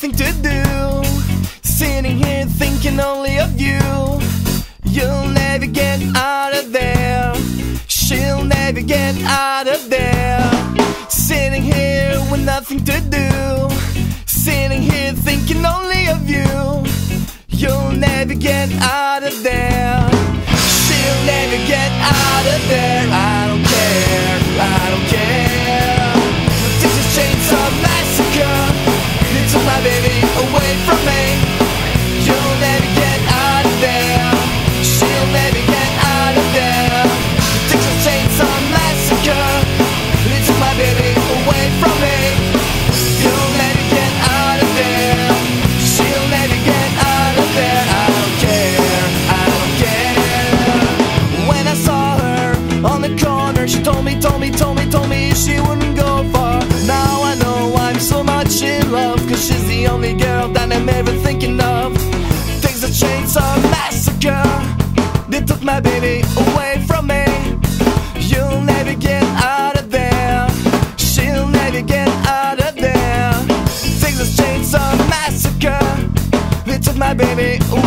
nothing to do, sitting here thinking only of you. You'll never get out of there, she'll never get out of there. Sitting here with nothing to do, sitting here thinking only of you. You'll never get out of there, she'll never get out of there. I don't care, I don't care. This is Chainsaw Massacre. They took my baby away from me. You'll never get out of there, she'll never get out of there. This is Chainsaw Massacre. They took my baby away from me. You'll never get out of there, she'll never get out of there. I don't care, I don't care. When I saw her on the corner, she told me she wouldn't go far. Now I know I'm so much in love, cause she's the only girl that I'm ever thinking of. Things a Chainsaw Massacre. They took my baby away from me. You'll never get out of there, she'll never get out of there. Things a Chainsaw Massacre. They took my baby away